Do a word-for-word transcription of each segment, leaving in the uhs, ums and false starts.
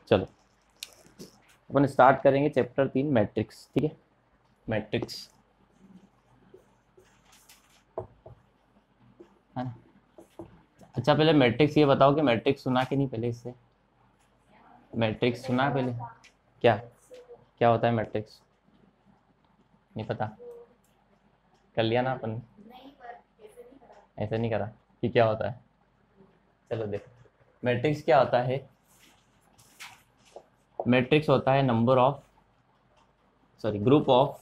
चलो अपन स्टार्ट करेंगे चैप्टर तीन मैट्रिक्स। ठीक है, मैट्रिक्स है ना। अच्छा पहले मैट्रिक्स ये बताओ कि मैट्रिक्स सुना कि नहीं पहले इससे। मैट्रिक्स सुना पहले, क्या क्या होता है मैट्रिक्स? नहीं पता? कर लिया ना अपन, ऐसे नहीं करा कि क्या होता है। चलो देखो, मैट्रिक्स क्या होता है। मैट्रिक्स होता है number of sorry group of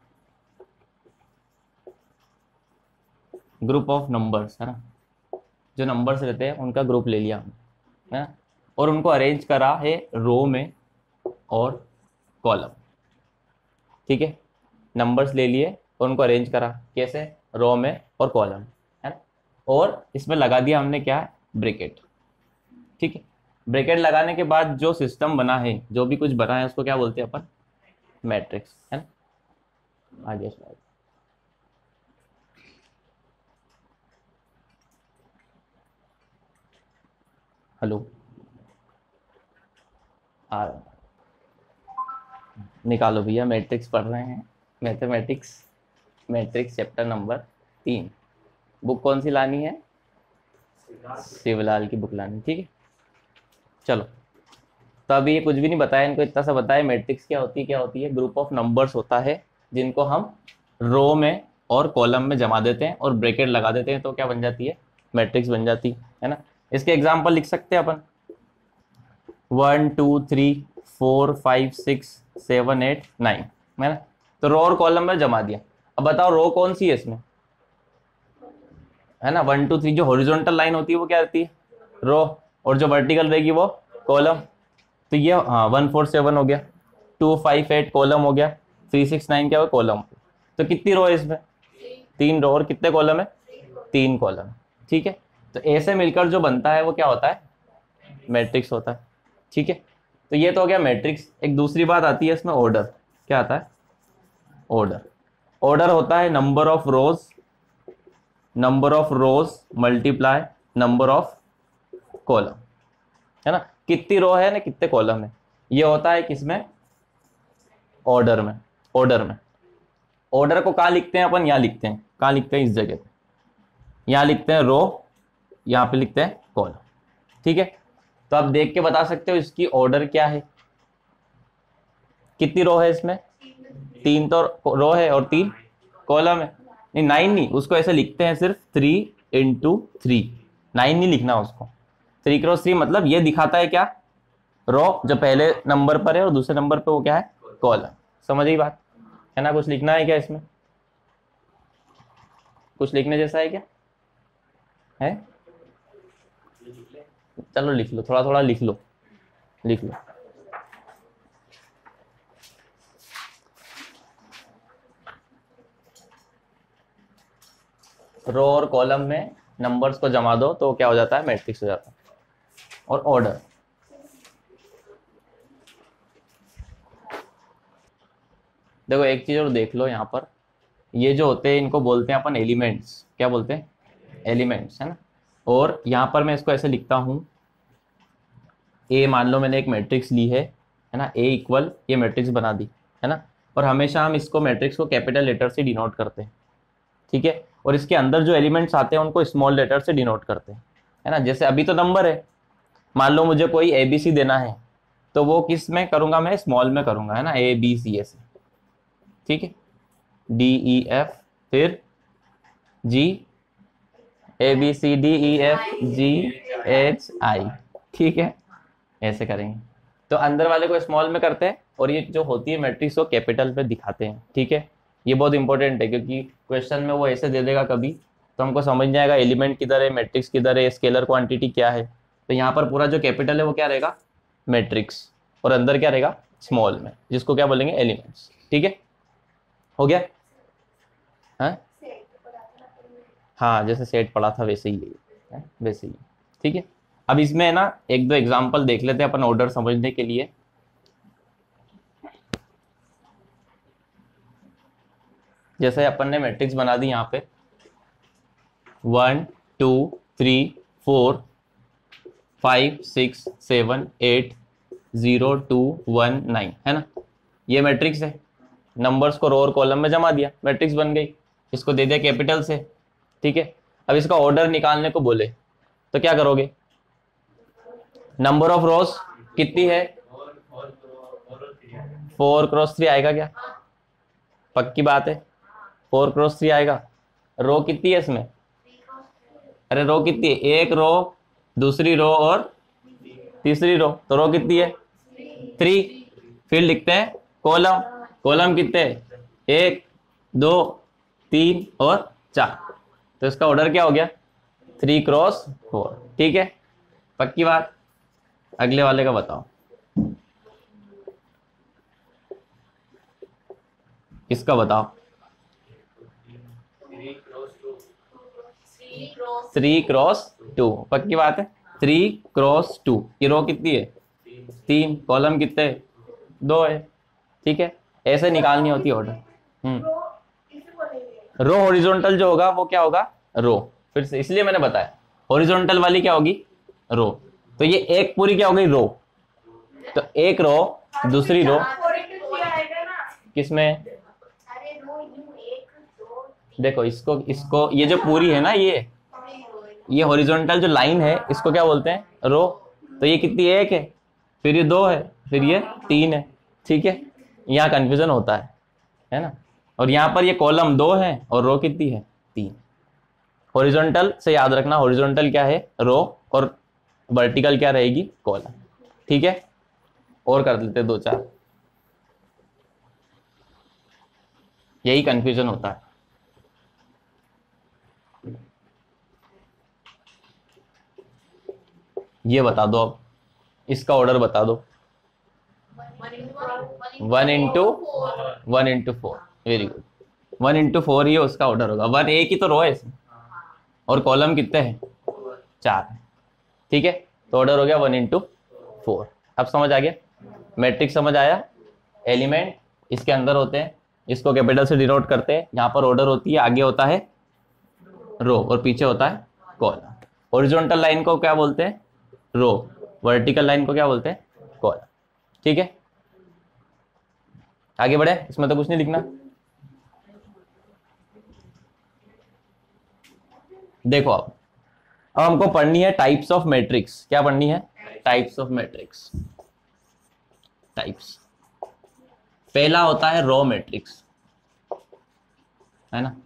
group of numbers, है ना। जो नंबर्स रहते हैं उनका ग्रुप ले लिया हमने, है ना, और उनको अरेंज करा है रो में और कॉलम। ठीक है, नंबर्स ले लिए और उनको अरेंज करा कैसे, रो में और कॉलम, है ना। और इसमें लगा दिया हमने क्या, ब्रैकेट। ठीक है, ब्रैकेट लगाने के बाद जो सिस्टम बना है, जो भी कुछ बना है उसको क्या बोलते हैं अपन, मैट्रिक्स, है ना। आगे स्लाइड। हेलो, आ निकालो भैया, मैट्रिक्स पढ़ रहे हैं, मैथमेटिक्स, मैट्रिक्स चैप्टर नंबर तीन। बुक कौन सी लानी है? शिवलाल की बुक लानी। ठीक है, चलो। तो अभी ये कुछ भी नहीं बताया इनको, इतना सा बताया मैट्रिक्स क्या होती है। क्या होती है, ग्रुप ऑफ नंबर्स होता है जिनको हम रो में और कॉलम में जमा देते हैं और ब्रैकेट लगा देते हैं, तो क्या बन जाती है, मैट्रिक्स बन जाती है ना। इसके एग्जाम्पल लिख सकते हैं अपन, one two three four five six seven eight nine, है ना। तो रो और कॉलम में जमा दिया। अब बताओ रो कौन सी है इसमें, है ना। वन टू थ्री जो हॉरिजॉन्टल लाइन होती है वो क्या रहती है, रो, और जो वर्टिकल रहेगी वो कॉलम। तो ये हाँ वन फोर सेवन हो गया, टू फाइव एट कॉलम हो गया, थ्री सिक्स नाइन क्या हो, कॉलम। तो कितनी रो है इसमें, तीन रो, और कितने कॉलम है, तीन कॉलम। ठीक है, तो ऐसे मिलकर जो बनता है वो क्या होता है, मैट्रिक्स होता है। ठीक है, तो ये तो हो गया मैट्रिक्स। एक दूसरी बात आती है इसमें, ऑर्डर। क्या आता है, ऑर्डर। ऑर्डर होता है number of rows, number of rows multiply number of column, है ना। कितनी रो है ना कितने कॉलम है, ये होता है किसमें, ऑर्डर में। ऑर्डर में ऑर्डर को कहाँ लिखते हैं अपन, यहाँ लिखते हैं। कहाँ लिखते हैं, इस जगह पे, यहाँ लिखते हैं रो, यहाँ पे लिखते हैं कॉलम। ठीक है, तो आप देख के बता सकते हो इसकी ऑर्डर क्या है। कितनी रो है इसमें, तीन तो रो है और तीन कॉलम है। नहीं नाइन नहीं, उसको ऐसे लिखते हैं सिर्फ थ्री इंटू थ्री, नाइन नहीं लिखना उसको। थ्री क्रॉस थ्री मतलब ये दिखाता है क्या, रो जो पहले नंबर पर है और दूसरे नंबर पे वो क्या है, कॉलम। समझ गई बात, है ना। कुछ लिखना है क्या इसमें, कुछ लिखने जैसा है क्या है, चलो लिख लो, थोड़ा थोड़ा लिख लो, लिख लो। रो और कॉलम में नंबर्स को जमा दो तो क्या हो जाता है, मैट्रिक्स हो जाता है। और ऑर्डर, देखो एक चीज और देख लो यहाँ पर, ये जो होते हैं इनको बोलते हैं अपन एलिमेंट्स। क्या बोलते हैं, एलिमेंट्स, है ना। और यहाँ पर मैं इसको ऐसे लिखता हूँ, ए मान लो मैंने एक मैट्रिक्स ली है है ना, ए इक्वल ये मैट्रिक्स बना दी, है ना। और हमेशा हम इसको मैट्रिक्स को कैपिटल लेटर से डिनोट करते हैं। ठीक है, और इसके अंदर जो एलिमेंट्स आते हैं उनको स्मॉल लेटर से डिनोट करते हैं, है ना। जैसे अभी तो नंबर है, मान लो मुझे कोई ए बी सी देना है तो वो किस में करूंगा, मैं स्मॉल में करूंगा, है ना, ए बी सी ऐसे। ठीक है, डी ई एफ, फिर G, A B C D E F G H I. ठीक है, ऐसे करेंगे। तो अंदर वाले को स्मॉल में करते हैं और ये जो होती है मैट्रिक्स को कैपिटल पे दिखाते हैं। ठीक है, ये बहुत इंपॉर्टेंट है क्योंकि क्वेश्चन में वो ऐसे दे देगा कभी, तो हमको समझ नहीं आएगा एलिमेंट किधर है, मैट्रिक्स किधर है, स्केलर क्वांटिटी क्या है। तो यहाँ पर पूरा जो कैपिटल है वो क्या रहेगा, मैट्रिक्स, और अंदर क्या रहेगा, स्मॉल में, जिसको क्या बोलेंगे, एलिमेंट्स। ठीक है, हो गया। हाँ हाँ, जैसे सेट पढ़ा था वैसे ही है, वैसे ही। ठीक है, अब इसमें है ना एक दो एग्जांपल देख लेते हैं अपन ऑर्डर समझने के लिए। जैसे अपन ने मैट्रिक्स बना दी यहाँ पे, one two three four five six seven eight zero two one nine, है ना। ये मैट्रिक्स है, नंबर्स को रो और कॉलम में जमा दिया, मैट्रिक्स बन गई। इसको दे दिया कैपिटल से, ठीक है। अब इसका ऑर्डर निकालने को बोले तो क्या करोगे? नंबर ऑफ रोज कितनी है? फोर क्रॉस थ्री आएगा क्या? पक्की बात है, फोर क्रॉस थ्री आएगा। रो कितनी है इसमें? अरे रो कितनी है? एक रो, दूसरी रो और तीसरी रो, तो रो कितनी है? थ्री। फिर लिखते हैं कॉलम, कॉलम कितने? एक, दो, तीन और चार। तो इसका ऑर्डर क्या हो गया? थ्री क्रॉस फोर, ठीक है, पक्की बात। अगले वाले का बताओ, इसका बताओ। थ्री क्रॉस टू, पक्की बात है, थ्री क्रॉस टू। ये रो कितनी है? तीन। कॉलम कितने? दो है, ठीक है। ऐसे निकालनी होती है ऑर्डर। हम्म रो हॉरिजॉन्टल जो होगा वो क्या होगा? रो। फिर से इसलिए मैंने बताया हॉरिजॉन्टल वाली क्या होगी? रो। तो ये एक पूरी क्या हो गई? रो। तो एक रो, दूसरी रो किसमें? देखो इसको, इसको ये जो पूरी है ना, ये ये हॉरिजॉन्टल जो लाइन है इसको क्या बोलते हैं? रो। तो ये कितनी? एक है, फिर ये दो है, फिर ये तीन है, ठीक है। यहाँ कंफ्यूजन होता है है ना। और यहाँ पर ये कॉलम दो है और रो कितनी है? तीन। हॉरिजॉन्टल से याद रखना, हॉरिजॉन्टल क्या है? रो, और वर्टिकल क्या रहेगी? कॉलम, ठीक है। और कर लेते दो चार, यही कंफ्यूजन होता है। ये बता दो अब, इसका ऑर्डर बता दो। One into one into four, very good. One into four ही उसका ऑर्डर होगा। वन एक ही तो रो है इसमें, और कॉलम कितने हैं? चार है, ठीक है। तो ऑर्डर हो गया वन इंटू फोर। अब समझ आ गया? मैट्रिक्स समझ आया? एलिमेंट इसके अंदर होते हैं, इसको कैपिटल से डिनोट करते हैं। यहाँ पर ऑर्डर होती है, आगे होता है रो और पीछे होता है कॉलम। हॉरिजॉन्टल लाइन को क्या बोलते हैं? रो। वर्टिकल लाइन को क्या बोलते हैं? कॉलम, ठीक है। आगे बढ़े, इसमें तो कुछ नहीं लिखना। देखो अब अब हमको पढ़नी है टाइप्स ऑफ मैट्रिक्स। क्या पढ़नी है? Types of matrix. टाइप्स, पहला होता है रो मैट्रिक्स, है ना।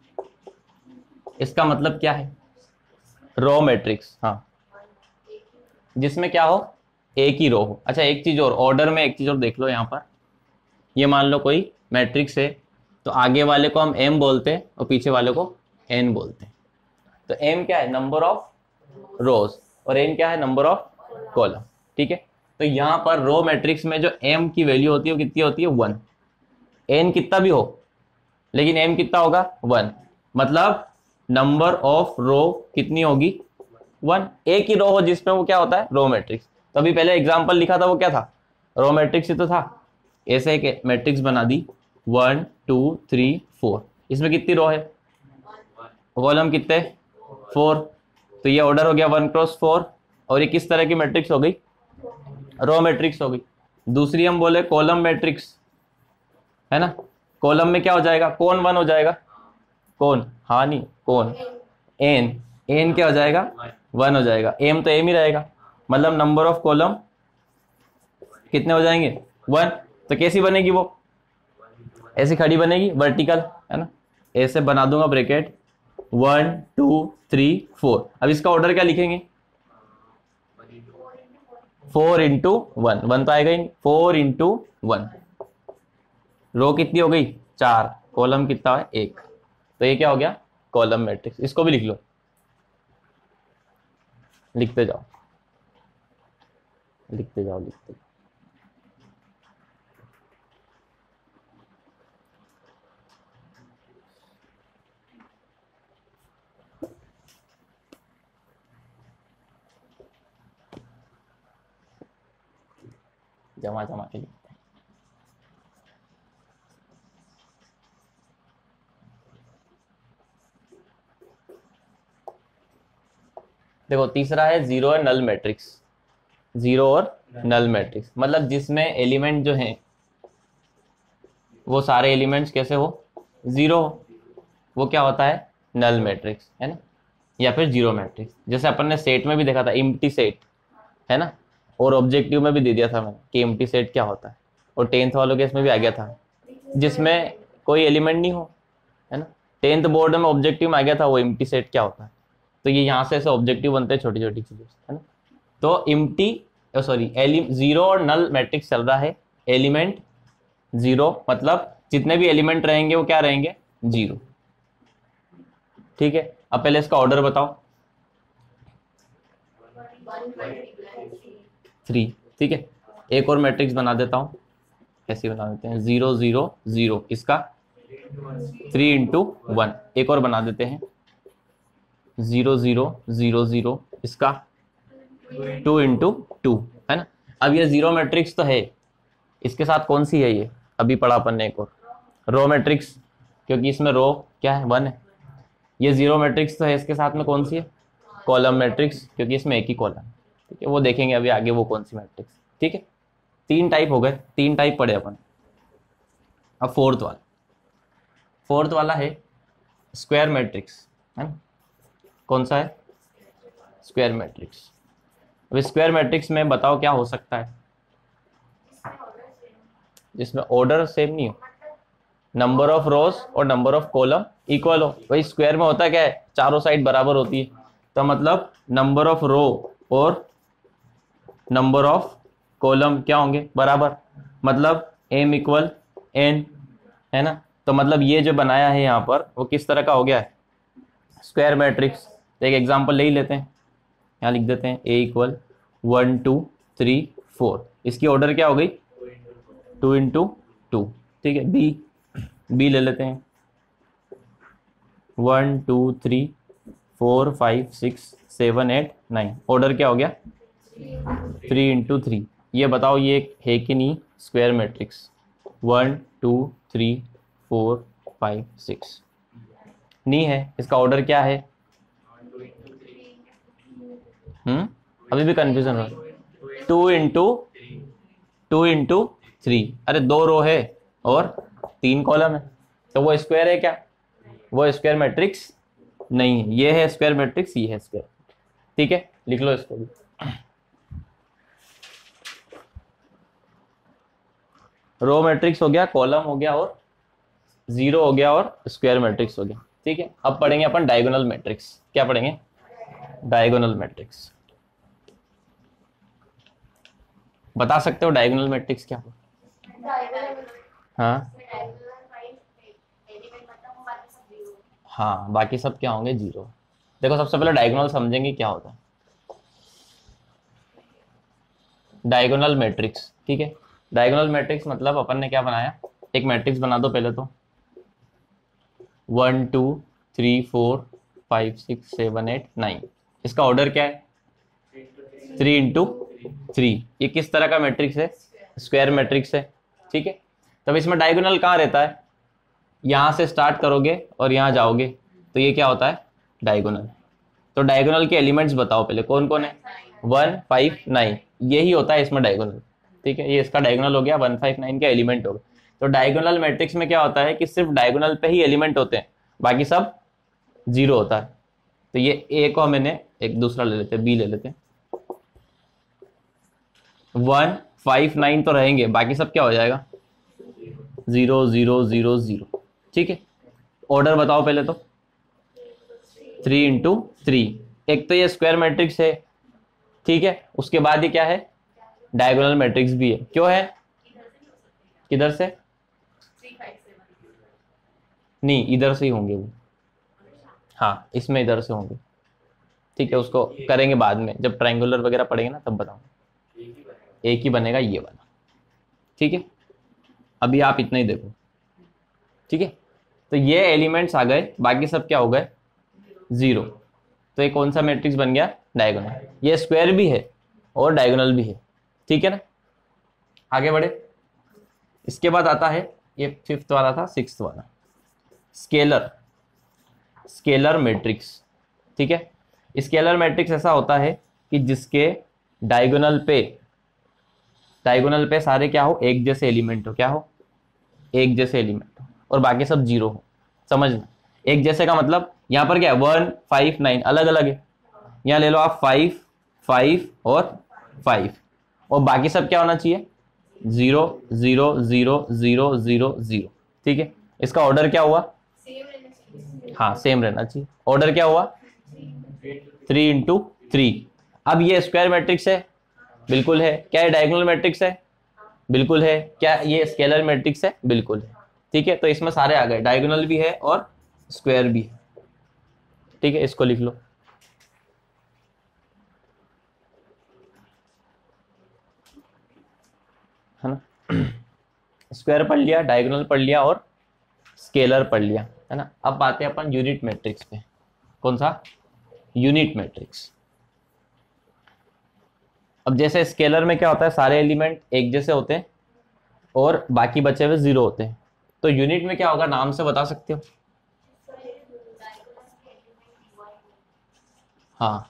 इसका मतलब क्या है? रो मैट्रिक्स, हाँ, जिसमें क्या हो? एक ही रो हो। अच्छा एक चीज और, ऑर्डर में एक चीज और देख लो। यहाँ पर ये मान लो कोई मैट्रिक्स है, तो आगे वाले को हम एम बोलते हैं और पीछे वाले को एन बोलते हैं। तो एम क्या है? नंबर ऑफ रोज, और एन क्या है? नंबर ऑफ कॉलम, ठीक है। तो यहाँ पर रो मैट्रिक्स में जो एम की वैल्यू होती है वो कितनी होती है? वन। एन कितना भी हो, लेकिन एम कितना होगा? वन। मतलब नंबर ऑफ रो कितनी होगी? वन। एक ही रो हो जिसमें वो क्या होता है? Row matrix. तो अभी पहले एग्जांपल लिखा था वो क्या था? रो मैट्रिक्स ही तो था। ऐसे एक मैट्रिक्स बना दी, वन टू थ्री फोर। इसमें कितनी रो है? कॉलम कितने? फोर। तो ये ऑर्डर हो गया वन क्रॉस फोर। और ये किस तरह की मैट्रिक्स हो गई? रो मैट्रिक्स हो गई। दूसरी हम बोले कॉलम मैट्रिक्स, है ना। कॉलम में क्या हो जाएगा? कौन वन हो जाएगा? कौन? हाँ नहीं, कौन? एन। एन क्या हो जाएगा? वन हो जाएगा। एम तो एम ही रहेगा, मतलब नंबर ऑफ कॉलम कितने हो जाएंगे? वन। तो कैसी बनेगी वो? ऐसी खड़ी बनेगी, वर्टिकल, है ना। ऐसे बना दूंगा bracket, one two three four. अब इसका ऑर्डर क्या लिखेंगे? फोर इंटू वन, वन तो आएगा ही। Four into one. रो कितनी हो गई? चार। कॉलम कितना है? एक। तो ये क्या हो गया? Column matrix. इसको भी लिख लो, लिखते जाओ लिखते जाओ लिखते जाओ। जमा जमा के लिखते हैं। देखो तीसरा है जीरो और नल मैट्रिक्स। जीरो और नल मैट्रिक्स मतलब जिसमें एलिमेंट जो हैं वो सारे एलिमेंट्स कैसे हो, जीरो, वो क्या होता है, नल मैट्रिक्स, है ना, या फिर जीरो मैट्रिक्स। जैसे अपन ने सेट में भी देखा था एम्प्टी सेट, है ना, और ऑब्जेक्टिव में भी दे दिया था मैंने कि एम्प्टी सेट क्या होता है, और टेंथ वालों के इसमें भी आ गया था जिसमें कोई एलिमेंट नहीं हो, है ना। टेंथ बोर्ड में ऑब्जेक्टिव में आ गया था वो एम्प्टी सेट क्या होता है। तो ये यहाँ से ऐसे ऑब्जेक्टिव बनते हैं छोटी छोटी चीजें, है ना। तो एम्प्टी सॉरी एलि जीरो और नल मैट्रिक्स चल रहा है, एलिमेंट जीरो मतलब जितने भी एलिमेंट रहेंगे वो क्या रहेंगे, जीरो। ठीक है, अब पहले इसका ऑर्डर बताओ, थ्री। ठीक है, एक और मैट्रिक्स बना देता हूं, ऐसे बना देते हैं, जीरो जीरो जीरो, इसका थ्री इंटू वन। एक और बना देते हैं, जीरो जीरो जीरो जीरो, इसका टू इंटू टू, है ना। अब ये जीरो मैट्रिक्स तो है, इसके साथ कौन सी है, ये अभी पढ़ा अपन ने एक और रो मैट्रिक्स, क्योंकि इसमें रो क्या है, वन है। ये जीरो मैट्रिक्स तो है, इसके साथ में कौन सी है, कॉलम मैट्रिक्स, क्योंकि इसमें एक ही कॉलम है। ठीक है, वो देखेंगे अभी आगे वो कौन सी मैट्रिक्स। ठीक है, तीन टाइप हो गए, तीन टाइप पढ़े अपन। अब फोर्थ वाला, फोर्थ वाला है स्क्वायर मैट्रिक्स, है ना। कौन सा है, स्क्वायर मैट्रिक्स। अब स्क्वायर मैट्रिक्स में बताओ क्या हो सकता है, जिसमें ऑर्डर सेम नहीं हो, नंबर ऑफ रोज और नंबर ऑफ कॉलम इक्वल हो। भाई स्क्वायर में होता क्या है, चारों साइड बराबर होती है, तो मतलब नंबर ऑफ रो और नंबर ऑफ कॉलम क्या होंगे, बराबर, मतलब एम इक्वल एन, है ना। तो मतलब ये जो बनाया है यहाँ पर वो किस तरह का हो गया है, स्क्वायर मैट्रिक्स। तो एक एग्जांपल ले ही लेते हैं, यहाँ लिख देते हैं A equal one two three four, इसकी ऑर्डर क्या हो गई, टू इंटू टू। ठीक है, बी बी ले लेते हैं, one two three four five six seven eight nine, order क्या हो गया, थ्री इंटू थ्री। ये बताओ ये है कि नहीं square matrix, one two three four five six, नहीं है, इसका ऑर्डर क्या है, हम्म अभी भी कंफ्यूजन हो, two into two into three, अरे दो रो है और तीन कॉलम है, तो वो स्क्वायर है क्या, वो स्क्वायर मैट्रिक्स नहीं है, ये है स्क्वायर मैट्रिक्स, ये है स्क्वायर। ठीक है, लिख लो इसको भी, रो मैट्रिक्स हो गया, कॉलम हो गया और जीरो हो गया और स्क्वायर मैट्रिक्स हो गया। ठीक है, अब पढ़ेंगे अपन डायगोनल मैट्रिक्स। क्या पढ़ेंगे, डायगोनल मैट्रिक्स। बता सकते हो डायगोनल मैट्रिक्स क्या हो, हाँ हाँ, बाकी सब क्या होंगे, जीरो। देखो सबसे पहले डायगोनल समझेंगे क्या होता है, डायगोनल मैट्रिक्स। ठीक है, डायगोनल मैट्रिक्स मतलब अपन ने क्या बनाया, एक मैट्रिक्स बना दो पहले तो, one two three four five six seven eight nine, इसका ऑर्डर क्या है, थ्री इंटू थ्री। ये किस तरह का मैट्रिक्स है, स्क्वायर मैट्रिक्स है। ठीक है, तब इसमें डायगोनल कहाँ रहता है, यहां से स्टार्ट करोगे और यहां जाओगे तो ये क्या होता है, डायगोनल। तो डायगोनल के एलिमेंट्स बताओ पहले कौन कौन है, वन फाइव नाइन, यही होता है इसमें डायगोनल। ठीक है, ये इसका डायगोनल हो गया, वन फाइव नाइन का एलिमेंट हो गया। तो डायगोनल मैट्रिक्स में क्या होता है कि सिर्फ डायगोनल पे ही एलिमेंट होते हैं, बाकी सब जीरो होता है। तो ये ए को मैंने एक दूसरा ले लेते हैं, बी ले लेते हैं, वन फाइव नाइन तो रहेंगे, बाकी सब क्या हो जाएगा, जीरो जीरो जीरो जीरो। ठीक है, ऑर्डर बताओ पहले तो, थ्री इंटू थ्री, एक तो ये स्क्वायर मैट्रिक्स है। ठीक है, उसके बाद ये क्या है, डायगोनल मैट्रिक्स भी है। क्यों है, किधर से, नहीं इधर से ही होंगे वो, हाँ इसमें इधर से होंगे। ठीक है, उसको करेंगे बाद में, जब ट्रायंगुलर वगैरह पढ़ेंगे ना तब बताऊंगा, एक ही बनेगा ये वाला। ठीक है, अभी आप इतना ही देखो। ठीक है, तो ये एलिमेंट्स आ गए, बाकी सब क्या हो गए, जीरो। तो ये कौन सा मैट्रिक्स बन गया, डायगोनल। ये स्क्वायर भी है और डायगोनल भी है। ठीक है ना, आगे बढ़े। इसके बाद आता है, ये फिफ्थ वाला था, सिक्स्थ वाला, स्केलर, स्केलर मैट्रिक्स। ठीक है, स्केलर मैट्रिक्स ऐसा होता है कि जिसके डायगोनल पे डायगोनल पे सारे क्या हो, एक जैसे एलिमेंट हो, क्या हो, एक जैसे एलिमेंट हो, और बाकी सब जीरो हो। समझना, एक जैसे का मतलब यहाँ पर क्या है, वन फाइव नाइन अलग अलग है, यहाँ ले लो आप फाइव फाइव और फाइव, और बाकी सब क्या होना चाहिए, zero zero zero zero zero zero. ठीक है, इसका ऑर्डर क्या हुआ, हाँ सेम रहना चाहिए। ऑर्डर क्या हुआ, थ्री इंटू थ्री। अब ये स्क्वायर मैट्रिक्स है, बिल्कुल है। क्या ये डायगोनल मैट्रिक्स है, बिल्कुल है। क्या ये स्केलर मैट्रिक्स है, बिल्कुल है। ठीक है, तो इसमें सारे आ गए, डायगोनल भी है और स्क्वायर भी है। ठीक है, इसको लिख लो, है ना। स्क्वायर पढ़ लिया, डायगोनल पढ़ लिया और स्केलर पढ़ लिया, है ना। अब बातें अपन यूनिट मैट्रिक्स पे। कौन सा, यूनिट मैट्रिक्स। अब जैसे स्केलर में क्या होता है, सारे एलिमेंट एक जैसे होते हैं और बाकी बचे हुए जीरो होते हैं। तो यूनिट में क्या होगा, नाम से बता सकते हो। हाँ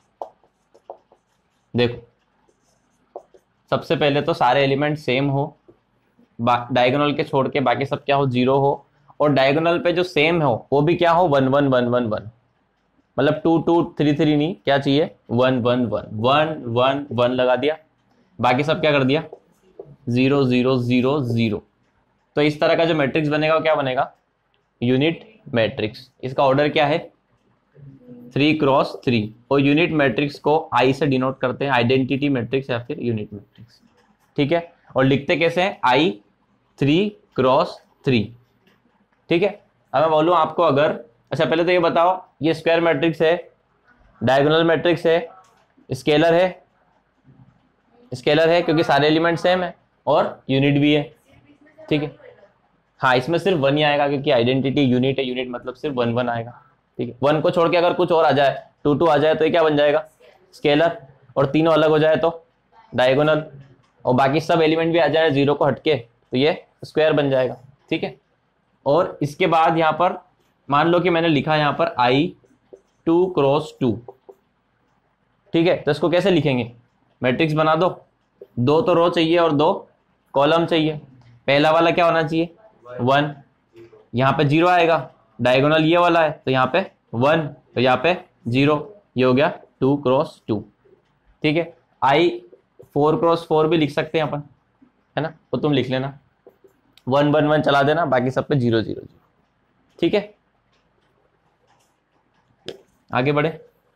देखो, सबसे पहले तो सारे एलिमेंट सेम हो, डायगोनल के छोड़ के बाकी सब क्या हो, जीरो हो, और डायगोनल पे जो सेम हो वो भी क्या हो, one one one one one. मतलब टू टू थ्री थ्री नहीं, क्या चाहिए, one one one one one one लगा दिया, बाकी सब क्या कर दिया, जीरो जीरो जीरो जीरो। तो इस तरह का जो मैट्रिक्स बनेगा वो क्या बनेगा, यूनिट मैट्रिक्स। इसका ऑर्डर क्या है, थ्री क्रॉस थ्री, और यूनिट मैट्रिक्स को आई से डिनोट करते हैं, आइडेंटिटी मैट्रिक्स या फिर यूनिट मैट्रिक्स। ठीक है, और लिखते कैसे हैं, आई थ्री क्रॉस थ्री। ठीक है, अब मैं बोलूं आपको अगर, अच्छा पहले तो ये बताओ, ये स्क्वायर मैट्रिक्स है, डायगोनल मैट्रिक्स है, स्केलर है, स्केलर है क्योंकि सारे एलिमेंट सेम है, और यूनिट भी है। ठीक है, हाँ इसमें सिर्फ वन ही आएगा क्योंकि आइडेंटिटी यूनिट है, यूनिट मतलब सिर्फ वन वन आएगा। ठीक है, वन को छोड़ के अगर कुछ और आ जाए, टू टू आ जाए तो ये क्या बन जाएगा, स्केलर, और तीनों अलग हो जाए तो डायगोनल, और बाकी सब एलिमेंट भी आ जाए जीरो को हटके तो ये स्क्वायर बन जाएगा। ठीक है, और इसके बाद यहाँ पर मान लो कि मैंने लिखा यहाँ पर आई टू क्रॉस टू। ठीक है, तो इसको कैसे लिखेंगे, मैट्रिक्स बना दो, दो तो रो चाहिए और दो कॉलम चाहिए। पहला वाला क्या होना चाहिए, वन, यहाँ पे जीरो आएगा, डायगोनल ये वाला है तो यहाँ पे वन, तो यहाँ पे जीरो, ये हो गया टू क्रॉस टू। ठीक है, आई फोर क्रॉस फोर भी लिख सकते हैं अपन, है ना, तो तुम लिख लेना, वन वन वन चला देना, बाकी सब पे जीरो जीरो जीरो। ठीक है, आगे बढ़े,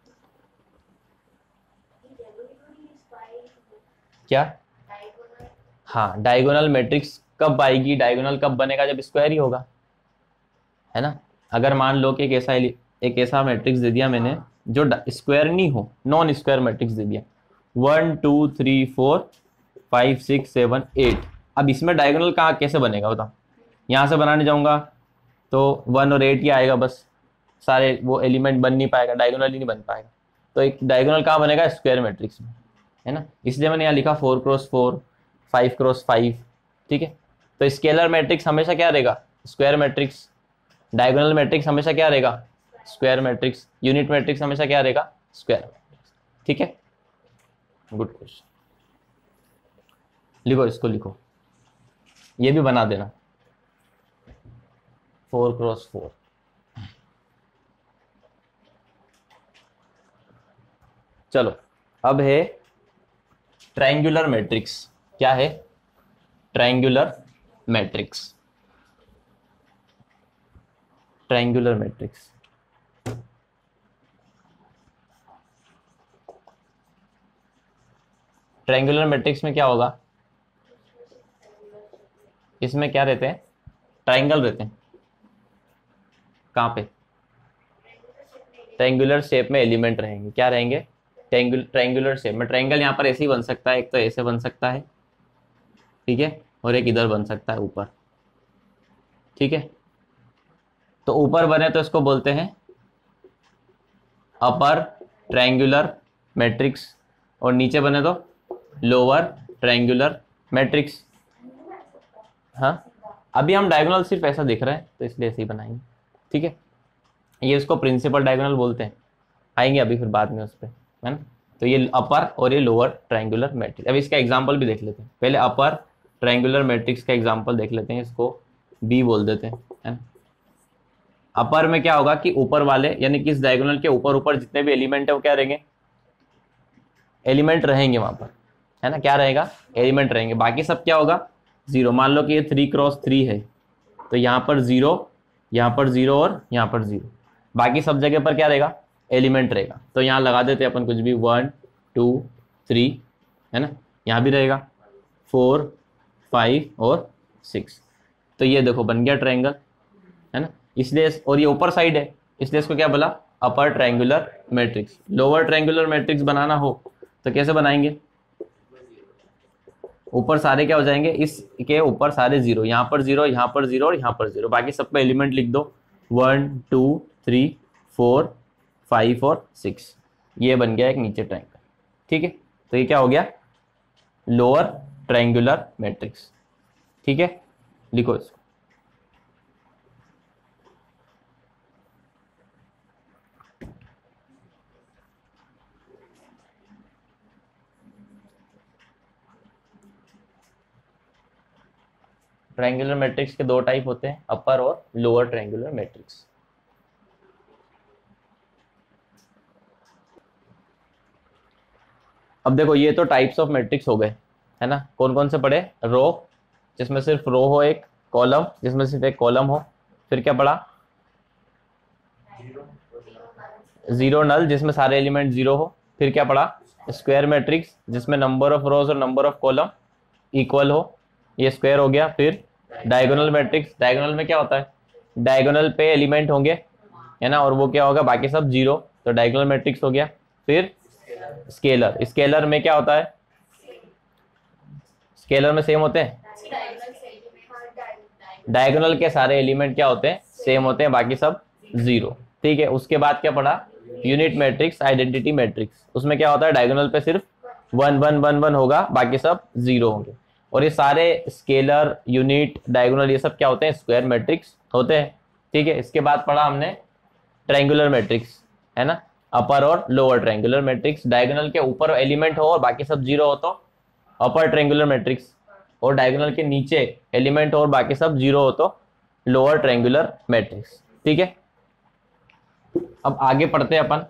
क्या, हाँ डायगोनल मैट्रिक्स कब आएगी, डायगोनल कब बनेगा, जब स्क्वायर ही होगा, है ना। अगर मान लो कि एक ऐसा एक ऐसा मैट्रिक्स दे दिया मैंने जो स्क्वायर नहीं हो, नॉन स्क्वायर मैट्रिक्स दे दिया, one two three four five six seven eight. अब इसमें डायगोनल कहाँ कैसे बनेगा बताओ, यहाँ से बनाने जाऊंगा तो वन और एट ही आएगा बस, सारे वो एलिमेंट बन नहीं पाएगा, डायगोनल ही नहीं बन पाएगा। तो एक डायगोनल कहाँ बनेगा, स्क्वायर मैट्रिक्स में, है ना। इसलिए मैंने यहाँ लिखा four cross four, five cross five. ठीक है, तो स्केलर मैट्रिक्स हमेशा क्या रहेगा, स्क्वायर मैट्रिक्स, डायगोनल मैट्रिक्स हमेशा क्या रहेगा, स्क्वायर मैट्रिक्स, यूनिट मैट्रिक्स हमेशा क्या रहेगा, स्क्वायर मैट्रिक्स। ठीक है, गुड क्वेश्चन, लिखो इसको, लिखो, ये भी बना देना, फोर क्रॉस फोर। चलो, अब है ट्रायंगुलर मैट्रिक्स। क्या है, triangular matrix, triangular matrix. Triangular matrix में क्या होगा, इसमें क्या रहते हैं, ट्रायंगल रहते हैं, कहाँ पे, ट्रायंगुलर शेप में एलिमेंट रहेंगे, क्या रहेंगे, ट्रायंगुलर शेप में। ट्रायंगल यहाँ पर ऐसे ही बन सकता है, एक तो ऐसे बन सकता है, ठीक है, और एक इधर बन सकता है ऊपर। ठीक है, तो ऊपर बने तो इसको बोलते हैं अपर ट्रायंगुलर मैट्रिक्स, और नीचे बने तो लोअर ट्रायंगुलर मैट्रिक्स। हाँ, अभी हम डायगोनल सिर्फ ऐसा दिख रहा है तो इसलिए ऐसे ही बनाएंगे। ठीक है, ये इसको प्रिंसिपल डायगोनल बोलते हैं, आएंगे अभी फिर बाद में उस पर, है ना। तो ये अपर और ये लोअर ट्रायंगुलर मैट्रिक्स। अब इसका एग्जांपल भी देख लेते हैं। पहले अपर ट्रायंगुलर मैट्रिक्स का एग्जांपल देख लेते हैं, इसको बी बोल देते हैं, है ना। अपर में क्या होगा कि ऊपर वाले यानी कि इस डायगोनल के ऊपर ऊपर जितने भी एलिमेंट है वो क्या रहेंगे, एलिमेंट रहेंगे वहां पर, है ना। क्या रहेगा, एलिमेंट रहेंगे। बाकी सब क्या होगा, जीरो। मान लो कि ये थ्री क्रॉस थ्री है तो यहाँ पर जीरो, यहाँ पर जीरो और यहाँ पर जीरो। बाकी सब जगह पर क्या रहेगा, एलिमेंट रहेगा। तो यहाँ लगा देते हैं अपन कुछ भी, वन टू थ्री, है ना। यहाँ भी रहेगा फोर फाइव और सिक्स। तो ये देखो बन गया ट्रायंगल, है ना। इसलिए, और ये ऊपर साइड है इसलिए इसको क्या बोला, upper triangular matrix. Lower triangular matrix बनाना हो तो कैसे बनाएंगे, ऊपर सारे क्या हो जाएंगे, इसके ऊपर सारे जीरो, यहाँ पर जीरो, यहाँ पर जीरो और यहाँ पर जीरो। बाकी सब पे एलिमेंट लिख दो, one two three four five और सिक्स। ये बन गया एक नीचे ट्रायंगल, ठीक है। तो ये क्या हो गया, लोअर ट्रायंगुलर मैट्रिक्स, ठीक है। लिखो इसको। ट्रायंगुलर मैट्रिक्स के दो टाइप होते हैं, अपर और लोअर ट्रायंगुलर मैट्रिक्स। अब देखो ये तो टाइप्स ऑफ मैट्रिक्स हो गए, है ना। कौन कौन से पढ़े, रो जिसमें सिर्फ रो हो, एक कॉलम जिसमें सिर्फ एक कॉलम हो, फिर क्या पढ़ा, जीरो नल जिसमें सारे एलिमेंट जीरो हो, फिर क्या पढ़ा, स्क्वायर मैट्रिक्स जिसमें नंबर ऑफ रोज और नंबर ऑफ कॉलम इक्वल हो, ये स्क्वायर हो गया। फिर डायगोनल मैट्रिक्स, डायगोनल में क्या होता है, डायगोनल पे एलिमेंट होंगे, है ना, और वो क्या होगा, बाकी सब जीरो, तो डायगोनल मैट्रिक्स हो गया। फिर स्केलर, स्केलर में क्या होता है, स्केलर में सेम होते हैं, डायगोनल के सारे एलिमेंट क्या होते हैं, सेम होते हैं, बाकी सब जीरो, ठीक है। उसके बाद क्या पढ़ा, यूनिट मैट्रिक्स, आइडेंटिटी मैट्रिक्स। उसमें क्या होता है, डायगोनल पे सिर्फ वन वन वन वन होगा, बाकी सब जीरो होंगे। और ये सारे स्केलर, यूनिट, डायगोनल ये सब क्या होते हैं, स्क्वायर मैट्रिक्स होते हैं, ठीक है। इसके बाद पढ़ा हमने ट्रायंगुलर मैट्रिक्स, है ना, अपर और लोअर ट्रायंगुलर मैट्रिक्स। डायगोनल के ऊपर एलिमेंट हो और बाकी सब जीरो हो तो अपर ट्रायंगुलर मैट्रिक्स, और डायगोनल के नीचे एलिमेंट हो और बाकी सब जीरो हो तो लोअर ट्रायंगुलर मैट्रिक्स, ठीक है। अब आगे पढ़ते हैं अपन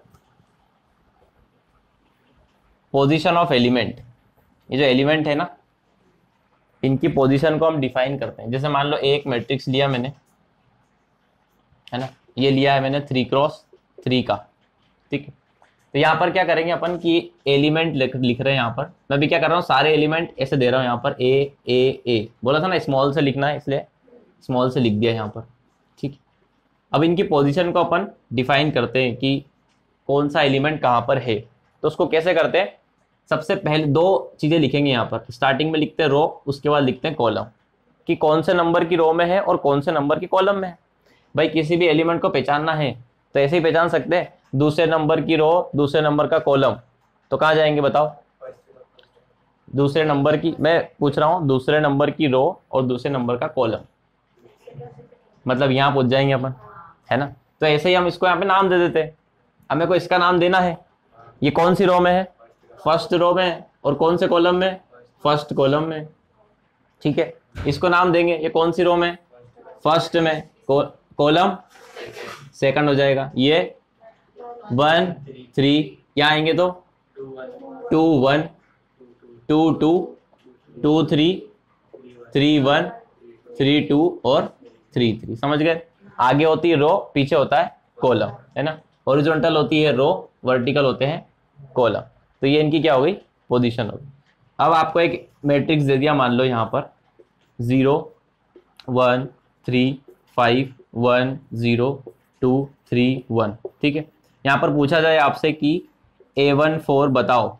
पोजीशन ऑफ एलिमेंट। ये जो एलिमेंट है ना, इनकी पोजीशन को हम डिफाइन करते हैं। जैसे मान लो एक मैट्रिक्स लिया मैंने, है ना, ये लिया है मैंने थ्री क्रॉस थ्री का, ठीक है। तो यहाँ पर क्या करेंगे अपन कि एलिमेंट लिख रहे हैं, यहाँ पर मैं भी क्या कर रहा हूँ, सारे एलिमेंट ऐसे दे रहा हूँ, यहाँ पर ए ए ए बोला था ना, स्मॉल से लिखना है इसलिए स्मॉल से लिख दिया यहाँ पर, ठीक। अब इनकी पोजीशन को अपन डिफाइन करते हैं कि कौन सा एलिमेंट कहाँ पर है। तो उसको कैसे करते हैं, सबसे पहले दो चीजें लिखेंगे यहाँ पर। स्टार्टिंग में लिखते हैं रो, उसके बाद लिखते हैं कॉलम, कि कौन से नंबर की रो में है और कौन से नंबर की कॉलम में है। भाई किसी भी एलिमेंट को पहचानना है तो ऐसे ही पहचान सकते हैं, दूसरे नंबर की रो, दूसरे नंबर का कॉलम, तो कहाँ जाएंगे बताओ, दूसरे नंबर की, मैं पूछ रहा हूँ दूसरे नंबर की रो और दूसरे नंबर का कॉलम, मतलब यहाँ पहुंच जाएंगे अपन, है ना। तो ऐसे ही हम इसको यहाँ पे नाम दे देते हैं। अब मेरे को इसका नाम देना है, ये कौन सी रो में है, फर्स्ट रो में, और कौन से कॉलम में, फर्स्ट कॉलम में, ठीक है। इसको नाम देंगे, ये कौन सी रो में, फर्स्ट में, कॉलम सेकंड हो जाएगा। ये वन थ्री, यहाँ आएंगे तो two one, two two, two three, three one, three two और थ्री थ्री, समझ गए। आगे होती है रो, पीछे होता है कॉलम, है ना। हॉरिजॉन्टल होती है रो, वर्टिकल होते हैं कॉलम। तो ये इनकी क्या हो गई, पोजीशन हो गई। अब आपको एक मैट्रिक्स दे दिया, मान लो यहाँ पर zero one three five one zero two three one, ठीक है। यहाँ पर पूछा जाए आपसे कि ए वन फोर बताओ,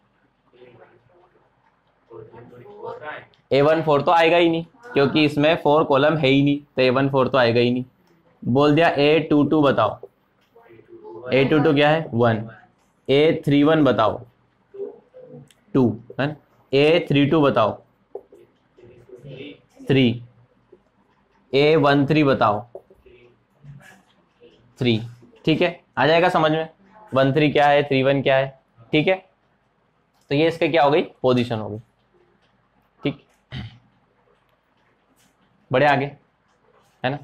ए वन फोर तो आएगा ही नहीं क्योंकि इसमें फोर कॉलम है ही नहीं, तो ए वन फोर तो आएगा ही नहीं। बोल दिया ए टू टू बताओ, ए टू टू क्या है, वन। ए थ्री वन बताओ, टू, है। ए थ्री टू बताओ, थ्री। ए वन थ्री बताओ, थ्री, ठीक है। आ जाएगा समझ में, वन थ्री क्या है, थ्री वन क्या है, ठीक है। तो ये इसके क्या हो गई, पोजीशन हो गई। ठीक, बढ़े आगे, है ना।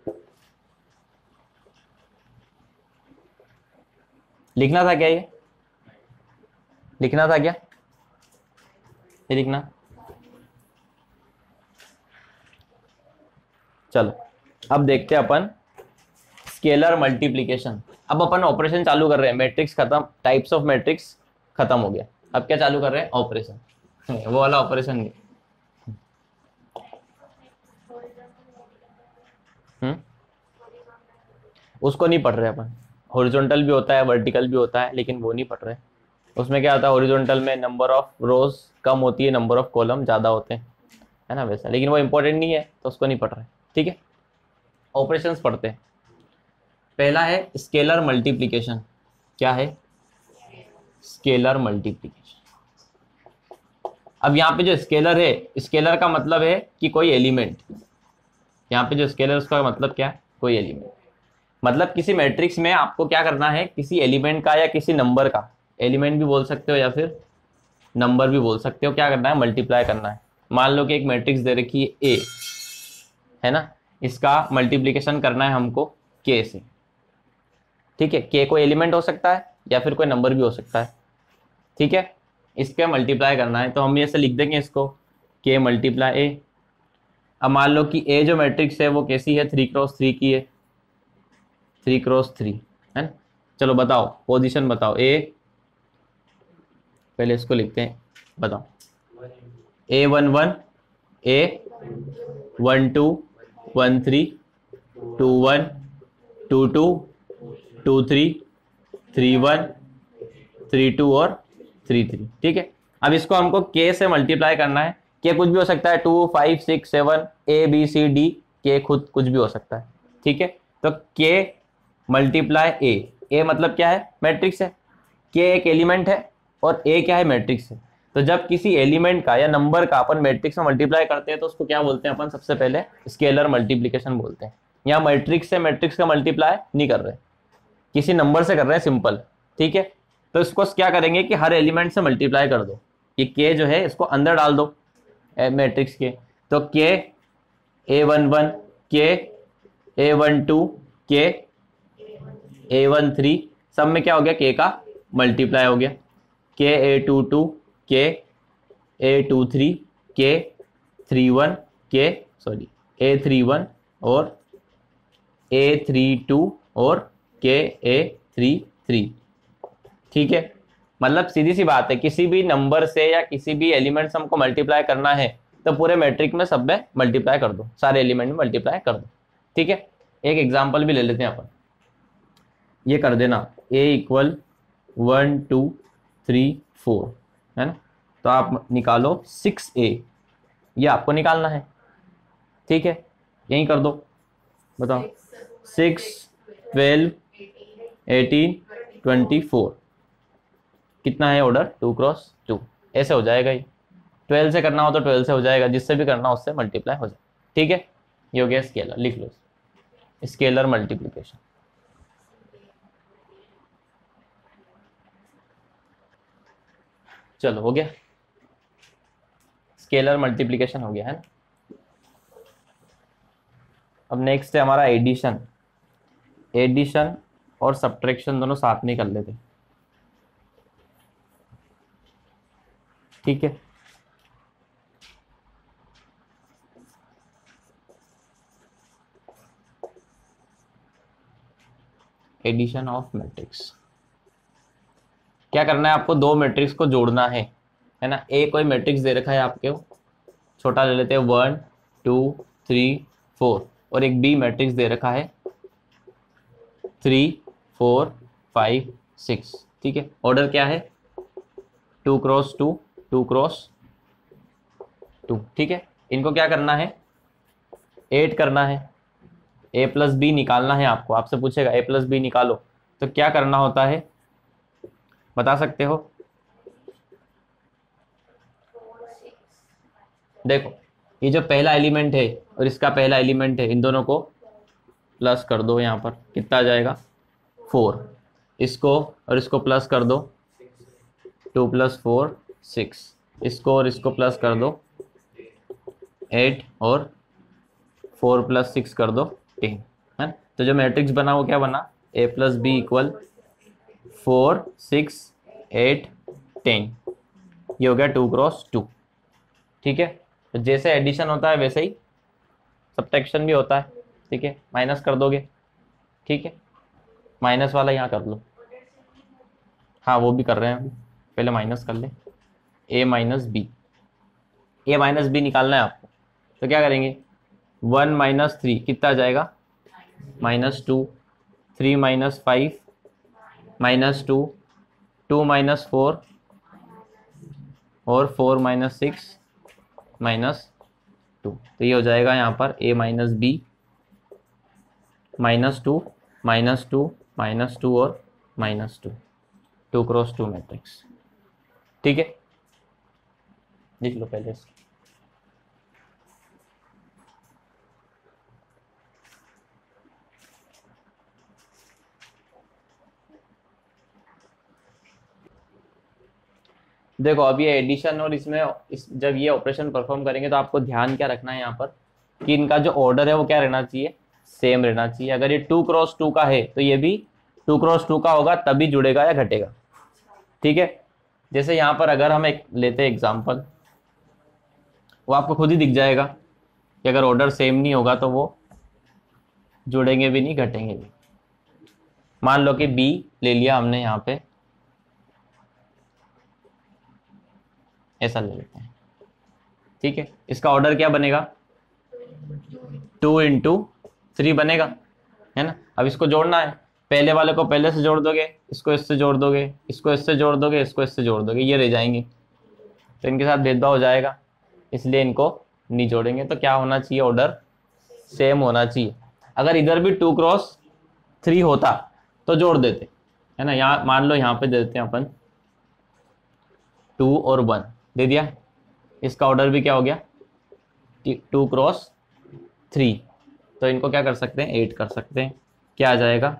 लिखना था क्या, ये लिखना था क्या, ये लिखना। चलो अब देखते हैं अपन स्केलर मल्टीप्लिकेशन। अब अपन ऑपरेशन चालू कर रहे हैं, मैट्रिक्स खत्म, टाइप्स ऑफ मैट्रिक्स खत्म हो गया। अब क्या चालू कर रहे हैं, ऑपरेशन। वो वाला ऑपरेशन नहीं। हम्म उसको नहीं पढ़ रहे अपन। हॉरिजॉन्टल भी होता है, वर्टिकल भी होता है, लेकिन वो नहीं पढ़ रहे। उसमें क्या होता है, हॉरिजॉन्टल में नंबर ऑफ रोज कम होती है, नंबर ऑफ कॉलम ज्यादा होते हैं, है ना, वैसा। लेकिन वो इंपॉर्टेंट नहीं है तो उसको नहीं पढ़ रहे। ठीक है, ऑपरेशंस पढ़ते हैं। पहला है स्केलर मल्टीप्लिकेशन। क्या है, स्केलर मल्टीप्लिकेशन। अब यहाँ पे जो स्केलर है, स्केलर का मतलब है कि कोई एलिमेंट। यहाँ पे जो स्केलर, उसका मतलब क्या है, कोई एलिमेंट। मतलब किसी मैट्रिक्स में आपको क्या करना है, किसी एलिमेंट का या किसी नंबर का, एलिमेंट भी बोल सकते हो या फिर नंबर भी बोल सकते हो, क्या करना है, मल्टीप्लाई करना है। मान लो कि एक मैट्रिक्स दे रखी है ए, है ना, इसका मल्टीप्लिकेशन करना है हमको के से। ठीक है, के कोई एलिमेंट हो सकता है या फिर कोई नंबर भी हो सकता है। ठीक है, इसके मल्टीप्लाई करना है तो हम ऐसे लिख देंगे इसको, के मल्टीप्लाई ए। अब मान लो कि ए जो मैट्रिक्स है वो कैसी है, थ्री क्रॉस थ्री की है, थ्री क्रॉस थ्री, है ना। चलो बताओ पोजीशन बताओ, ए, पहले इसको लिखते हैं, बताओ। A one one, a one two, one three, two one, two two, two three, three one, three two और थ्री थ्री। ठीक है, अब इसको हमको के से मल्टीप्लाई करना है। के कुछ भी हो सकता है, two five six seven, A B C D, के खुद कुछ भी हो सकता है। ठीक है, तो के मल्टीप्लाई ए, ए मतलब क्या है, मैट्रिक्स है। के एक एलिमेंट है और ए क्या है, मैट्रिक्स है। तो जब किसी एलिमेंट का या नंबर का अपन मैट्रिक्स में मल्टीप्लाई करते हैं तो उसको क्या बोलते हैं अपन, सबसे पहले स्केलर मल्टीप्लिकेशन बोलते हैं। यहाँ मैट्रिक्स से मैट्रिक्स का मल्टीप्लाई नहीं कर रहे, किसी नंबर से कर रहे हैं, सिंपल। ठीक है, तो इसको क्या करेंगे कि हर एलिमेंट से मल्टीप्लाई कर दो। ये के जो है इसको अंदर डाल दो मैट्रिक्स के, तो के ए वन वन, के ए वन टू, के ए वन थ्री, सब में क्या हो गया, के का मल्टीप्लाई हो गया। के ए टू टू, के ए टू थ्री, के थ्री वन, के सॉरी ए थ्री वन और ए थ्री टू और के ए थ्री थ्री। ठीक है, मतलब सीधी सी बात है, किसी भी नंबर से या किसी भी एलिमेंट से हमको मल्टीप्लाई करना है तो पूरे मैट्रिक में सब में मल्टीप्लाई कर दो, सारे एलिमेंट में मल्टीप्लाई कर दो। ठीक है, एक एग्जांपल भी ले लेते हैं अपन, ये कर देना, a equal one two three four, है ना। तो आप निकालो सिक्स ए, ये आपको निकालना है। ठीक है, यही कर दो, बताओ, six twelve eighteen twenty four, कितना है ऑर्डर, टू क्रॉस टू। ऐसे हो जाएगा, ये ट्वेल्व से करना हो तो ट्वेल्व से हो जाएगा, जिससे भी करना हो उससे मल्टीप्लाई हो जाए। ठीक है, ये हो गया स्केलर, लिख लो स्केलर मल्टीप्लिकेशन। चलो हो गया, स्केलर मल्टीप्लिकेशन हो गया, है ना। अब नेक्स्ट है हमारा एडिशन। एडिशन और सब्ट्रैक्शन दोनों साथ में कर लेते। ठीक है, एडिशन ऑफ मैट्रिक्स। क्या करना है आपको, दो मैट्रिक्स को जोड़ना है, है ना। ए कोई मैट्रिक्स दे रखा है आपके, छोटा ले लेते हैं, वन टू थ्री फोर, और एक बी मैट्रिक्स दे रखा है थ्री फोर फाइव सिक्स। ठीक है, ऑर्डर क्या है, two cross two, two cross two. ठीक है, इनको क्या करना है, एड करना है, ए प्लस बी निकालना है आपको। आपसे पूछेगा ए प्लस बी निकालो, तो क्या करना होता है, बता सकते हो। देखो, ये जो पहला एलिमेंट है और इसका पहला एलिमेंट है, इन दोनों को प्लस कर दो। यहाँ पर कितना आ जाएगा, फोर। इसको और इसको प्लस कर दो, टू प्लस फोर सिक्स, इसको और इसको प्लस कर दो एट, और फोर प्लस सिक्स कर दो टेन, है। तो जो मैट्रिक्स बना वो क्या बना, A plus B equal four six eight ten. ये हो गया टू क्रॉस टू। ठीक है, तो जैसे एडिशन होता है वैसे ही सब्ट्रैक्शन भी होता है। ठीक है, माइनस कर दोगे। ठीक है, माइनस वाला यहाँ कर लो। हाँ वो भी कर रहे हैं, पहले माइनस कर ले। A minus B, A minus B निकालना है आपको, तो क्या करेंगे, वन माइनस थ्री कितना आ जाएगा, minus two, three minus five minus two, two minus four, और four minus six minus two. तो ये हो जाएगा यहाँ पर A minus B minus two minus two minus two और minus two, two cross two matrix. ठीक है, लिख लो पहले इसको। देखो अब ये एडिशन और इसमें इस जब ये ऑपरेशन परफॉर्म करेंगे तो आपको ध्यान क्या रखना है यहाँ पर कि इनका जो ऑर्डर है वो क्या रहना चाहिए, सेम रहना चाहिए। अगर ये टू क्रॉस टू का है तो ये भी टू क्रॉस टू का होगा, तभी जुड़ेगा या घटेगा। ठीक है, जैसे यहाँ पर अगर हम एक लेते हैं एग्जाम्पल, वो आपको खुद ही दिख जाएगा कि अगर ऑर्डर सेम नहीं होगा तो वो जुड़ेंगे भी नहीं, घटेंगे भी। मान लो कि बी ले लिया हमने यहाँ पे, ऐसा ले लेते हैं। ठीक है, इसका ऑर्डर क्या बनेगा, टू इंटू थ्री बनेगा, है ना। अब इसको जोड़ना है, पहले वाले को पहले से जोड़ दोगे, इसको इससे जोड़ दोगे, इसको इससे जोड़ दोगे, इसको इससे जोड़ दोगे, ये रह जाएंगे, तो इनके साथ भेदभाव हो जाएगा, इसलिए इनको नहीं जोड़ेंगे। तो क्या होना चाहिए, ऑर्डर सेम होना चाहिए। अगर इधर भी टू क्रॉस थ्री होता तो जोड़ देते, है ना। यहाँ मान लो यहाँ पे दे देते हैं अपन टू और वन दे दिया, इसका ऑर्डर भी क्या हो गया, टू क्रॉस थ्री, तो इनको क्या कर सकते हैं, एट कर सकते हैं। क्या आ जाएगा,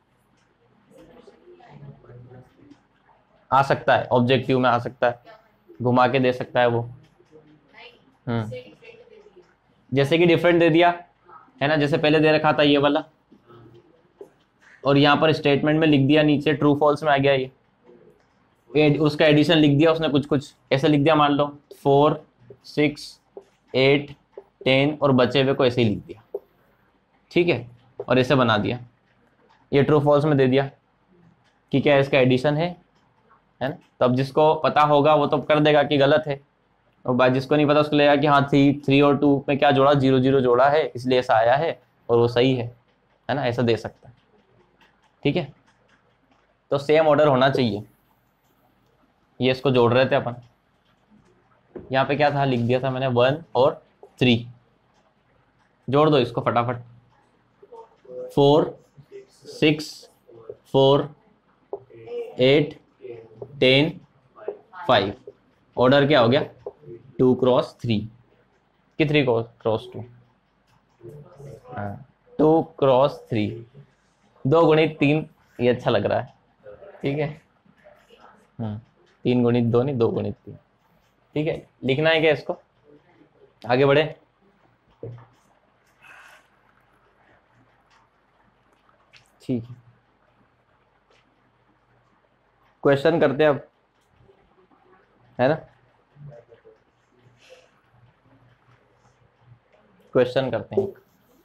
आ सकता है, ऑब्जेक्टिव में आ सकता है, घुमा के दे सकता है वो। हम्म, जैसे कि डिफरेंट दे दिया, है ना, जैसे पहले दे रखा था ये वाला, और यहाँ पर स्टेटमेंट में लिख दिया नीचे ट्रू फॉल्स में आ गया ये, एड, उसका एडिशन लिख दिया उसने, कुछ कुछ ऐसे लिख दिया, मान लो फोर सिक्स एट टेन, और बचे हुए को ऐसे ही लिख दिया। ठीक है, और ऐसे बना दिया, ये ट्रू फॉल्स में दे दिया कि क्या इसका एडिशन है, है ना। तो अब जिसको पता होगा वो तो कर देगा कि गलत है, और बाद जिसको नहीं पता उसको लगेगा कि हाँ थ्री थ्री और टू में क्या जोड़ा, जीरो जीरो जोड़ा है, इसलिए ऐसा आया है और वो सही है, है ना, ऐसा दे सकता है। ठीक है, तो सेम ऑर्डर होना चाहिए। ये इसको जोड़ रहे थे अपन, यहाँ पे क्या था, लिख दिया था मैंने वन और थ्री, जोड़ दो इसको फटाफट, four six four eight ten five, order क्या हो गया, टू क्रॉस थ्री कि three cross two, two cross three, दो गुणित तीन, ये अच्छा लग रहा है। ठीक है, हम्म, तीन गुणित दो नहीं, दो गुणित तीन। ठीक है, लिखना है क्या इसको, आगे बढ़े। ठीक है, क्वेश्चन करते हैं अब, है ना, क्वेश्चन करते हैं।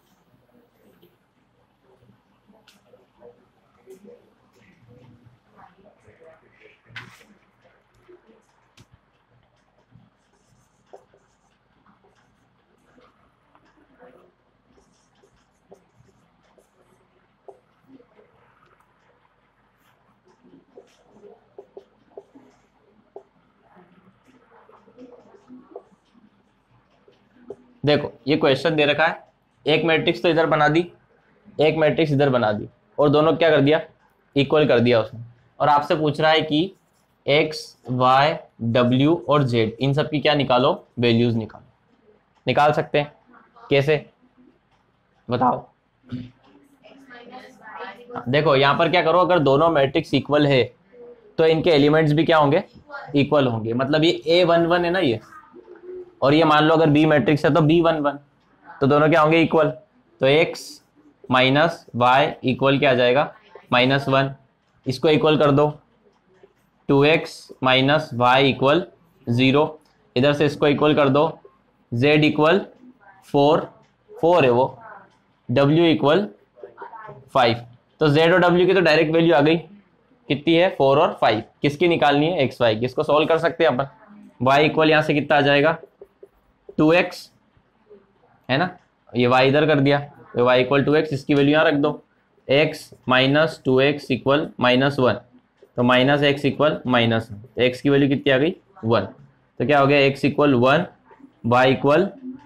देखो ये क्वेश्चन दे रखा है, एक मैट्रिक्स तो इधर बना दी, एक मैट्रिक्स इधर बना दी, और दोनों क्या कर दिया, इक्वल कर दिया उसने, और आपसे पूछ रहा है कि एक्स वाई डब्ल्यू और जेड, इन सब की क्या निकालो, वैल्यूज निकालो। निकाल सकते हैं, कैसे बताओ। देखो यहाँ पर क्या करो, अगर दोनों मैट्रिक्स इक्वल है तो इनके एलिमेंट्स भी क्या होंगे, इक्वल होंगे। मतलब ये ए वन वन है ना ये, और ये मान लो अगर बी मैट्रिक्स है तो बी वन वन, तो दोनों क्या होंगे, इक्वल। तो एक्स माइनस वाई इक्वल क्या आ जाएगा, माइनस वन। इसको इक्वल कर दो, two x minus y equal zero. इधर से इसको इक्वल कर दो, z इक्वल फोर, फोर है वो, w इक्वल फाइव। तो z और w की तो डायरेक्ट वैल्यू आ गई, कितनी है, फोर और फाइव। किसकी निकालनी है, एक्स वाई की। इसको सॉल्व कर सकते हैं अपन। y इक्वल यहाँ से कितना आ जाएगा, टू एक्स है ना, ये y इधर कर दिया, तो y इक्वल टू एक्स, इसकी वैल्यू यहाँ रख दो, x minus two x equal minus one. तो minus x equal minus, x की वैल्यू कितनी आ गई, वन। तो क्या हो गया, x equal one, y equal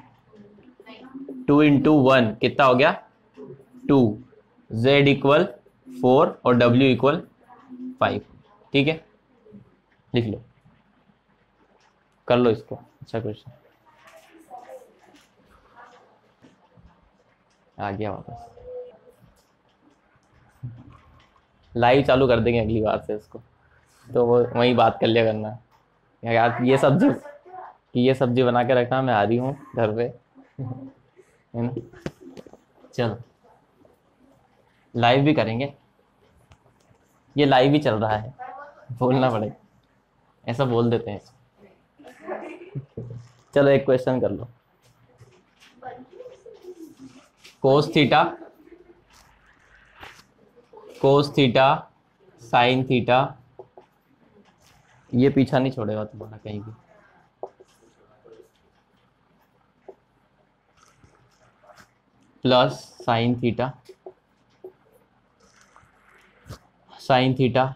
two into one कितना हो गया, टू, z इक्वल फोर और w इक्वल फाइव। ठीक है, लिख लो, कर लो इसको। अच्छा क्वेश्चन आ गया वापस। लाइव चालू कर देंगे अगली बार से इसको, तो वो वहीं बात कर लिया करना यार। ये सब्जी कि ये सब्जी बना के रखना, मैं आ रही हूँ घर पे, है ना। चलो लाइव भी करेंगे, ये लाइव भी चल रहा है, बोलना पड़ेगा, ऐसा बोल देते हैं। चलो एक क्वेश्चन कर लो। Cos theta, cos theta sine theta, ये पीछा नहीं छोड़ेगा तुम्हारा कहीं भी। Plus sine theta, sine theta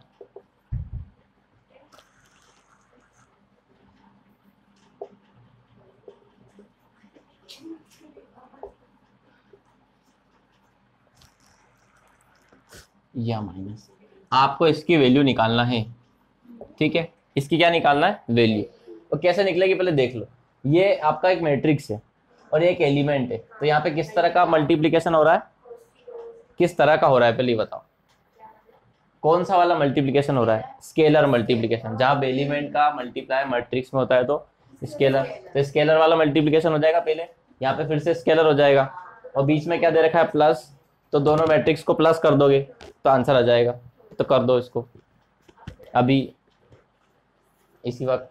या माइनस, आपको इसकी वैल्यू निकालना है। ठीक है, इसकी क्या निकालना है, वैल्यू। तो कैसे निकलेगी पहले देख लो। ये आपका एक मैट्रिक्स है और एक एलिमेंट है, तो यहाँ पे किस तरह का मल्टीप्लिकेशन हो रहा है, किस तरह का हो रहा है पहले बताओ, कौन सा वाला मल्टीप्लिकेशन हो रहा है, स्केलर मल्टीप्लिकेशन। जहां एलिमेंट का मल्टीप्लाई मैट्रिक्स में होता है तो स्केलर, तो स्केलर वाला मल्टीप्लिकेशन हो जाएगा पहले, यहाँ पे फिर से स्केलर हो जाएगा, और बीच में क्या दे रखा है, प्लस। तो दोनों मैट्रिक्स को प्लस कर दोगे तो आंसर आ जाएगा। तो कर दो इसको अभी इसी वक्त।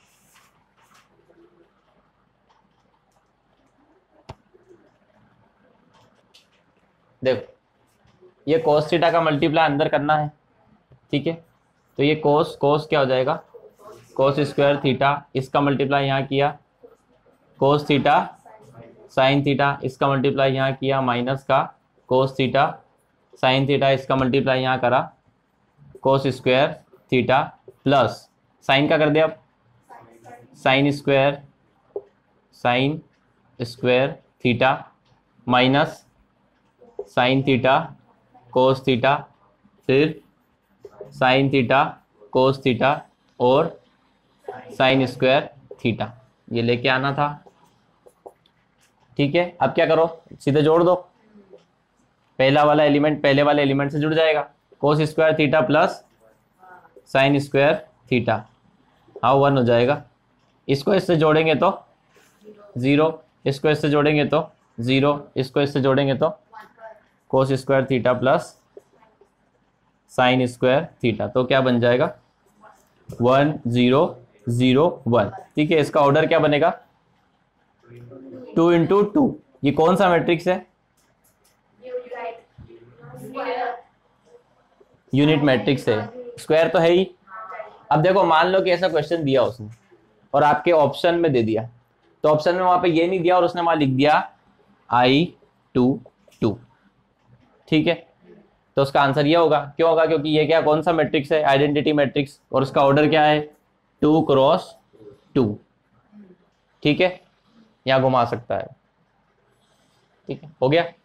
देखो ये कोस थीटा का मल्टीप्लाई अंदर करना है, ठीक है। तो ये कोस, कोस क्या हो जाएगा, कोस स्क्वायर थीटा, इसका मल्टीप्लाई यहाँ किया, कोस थीटा साइन थीटा, इसका मल्टीप्लाई यहाँ किया, माइनस का कोस थीटा साइन थीटा, इसका मल्टीप्लाई यहाँ करा, cos square theta, plus sine का कर दिया, sine square, sine square theta, minus sine theta cos theta, फिर साइन थीटा कोस थीटा और साइन स्क्वायर थीटा, ये लेके आना था। ठीक है, अब क्या करो, सीधे जोड़ दो, पहला वाला एलिमेंट पहले वाले एलिमेंट से जुड़ जाएगा, cos square theta plus sine square theta, हाँ वन हो जाएगा। इसको इससे जोड़ेंगे तो जीरो, इसको इससे जोड़ेंगे तो जीरो, इसको इससे जोड़ेंगे तो cos square theta plus sine square theta, तो क्या बन जाएगा, वन जीरो जीरो वन। ठीक है, इसका ऑर्डर क्या बनेगा, टू इंटू टू। ये कौन सा मैट्रिक्स है, यूनिट मैट्रिक्स है, स्क्वायर तो है ही। अब देखो मान लो कि ऐसा क्वेश्चन दिया उसने और आपके ऑप्शन में दे दिया, तो ऑप्शन में वहां पे ये नहीं दिया और उसने वहां लिख दिया आई टू टू, ठीक है, तो उसका आंसर ये होगा। क्यों होगा, क्योंकि ये क्या कौन सा मैट्रिक्स है, आइडेंटिटी मैट्रिक्स, और उसका ऑर्डर क्या है, टू क्रॉस टू। ठीक है, यहां घुमा सकता है। ठीक है, हो गया।